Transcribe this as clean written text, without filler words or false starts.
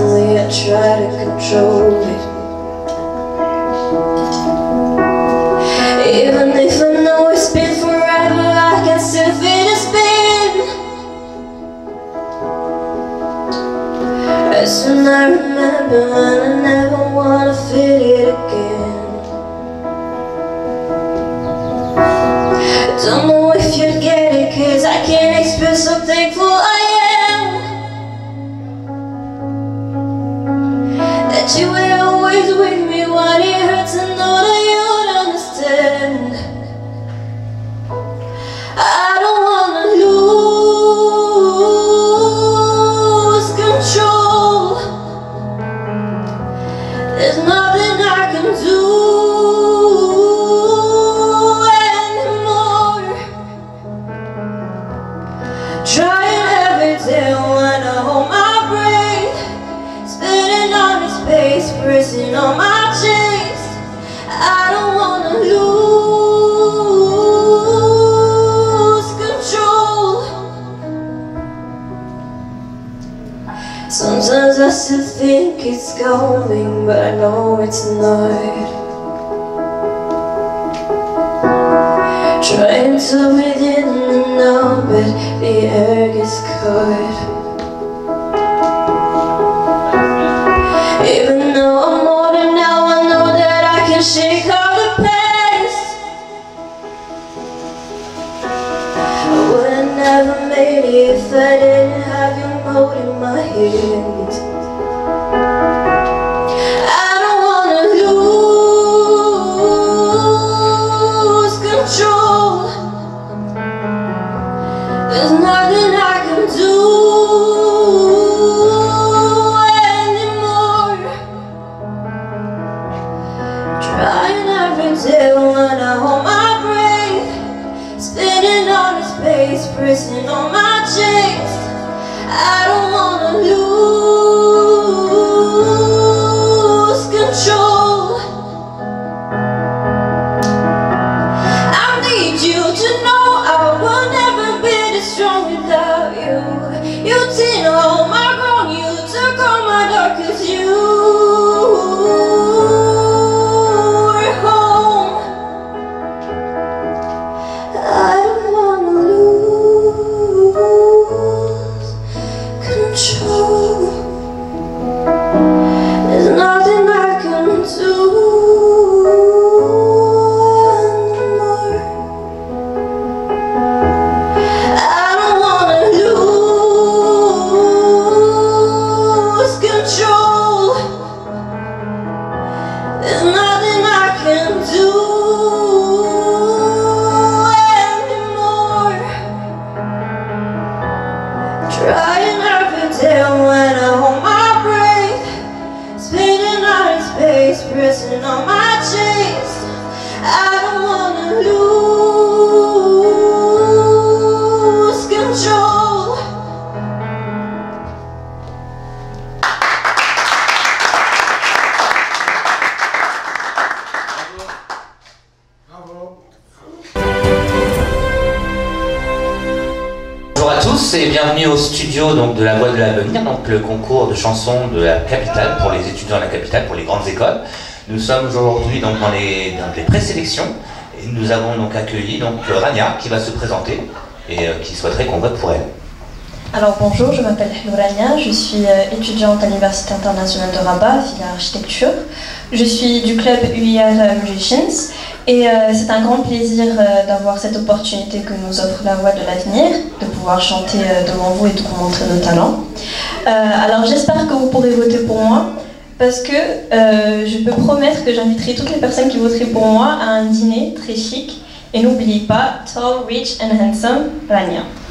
constantly I try to control it. Even if I know it's been forever, I can still feel the spin. As soon I remember when I never wanna feel it again. Don't know if you'd get it, 'cause I can't express how thankful I am that you were always with me when it hurts, and know that you'd understand. I don't wanna lose control. There's nothing I can do anymore. Trying every day when I hold my breath, spinning on the space, pressing on my chest. I don't wanna lose control. Sometimes I still think it's going, but I know it's not. Trying to breathe in and out, but the air gets caught. Even though I'm older now, I know that I can shake out the past. I would've never made it if I didn't have you holding my hand. I don't wanna lose control. There's nothing I can do anymore. Trying every day when I hold my breath, spinning on the space, pressing on my chest. I don't wanna lose control. I need you to know I will never be this strong without you. You didn't hold my ground, you took all my dark, 'cause you were home. I don't wanna lose control. There's nothing I can do anymore. I don't wanna lose control. There's nothing I can do anymore. Trying every day when I hold my breath, spinning out in space, pressing on my chest. I don't wanna lose control. Bonjour à tous et bienvenue au studio donc, de la Voix de l'Avenir, donc le concours de chansons de la capitale pour les étudiants de la capitale, pour les grandes écoles. Nous sommes aujourd'hui donc dans les présélections et nous avons donc accueilli donc Rania qui va se présenter et qui souhaiterait qu'on vote pour elle. Alors bonjour, je m'appelle Rania, je suis étudiante à l'Université internationale de Rabat, filière architecture. Je suis du club UIR Musicians et c'est un grand plaisir d'avoir cette opportunité que nous offre la Voix de l'Avenir, de pouvoir chanter devant vous et de vous montrer nos talents. Alors j'espère que vous pourrez voter pour moi parce que je peux promettre que j'inviterai toutes les personnes qui voteraient pour moi à un dîner très chic. Et n'oubliez pas, tall, rich and handsome, Rania.